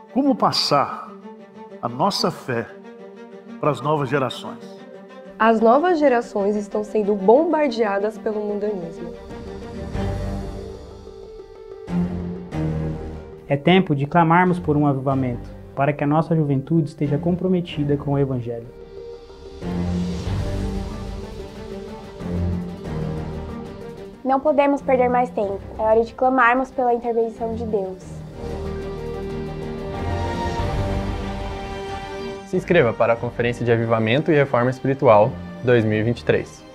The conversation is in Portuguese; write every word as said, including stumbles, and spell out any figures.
Como passar a nossa fé para as novas gerações? As novas gerações estão sendo bombardeadas pelo mundanismo. É tempo de clamarmos por um avivamento, para que a nossa juventude esteja comprometida com o Evangelho. Não podemos perder mais tempo. É hora de clamarmos pela intervenção de Deus. Se inscreva para a Conferência de Avivamento e Reforma Espiritual dois mil e vinte e três.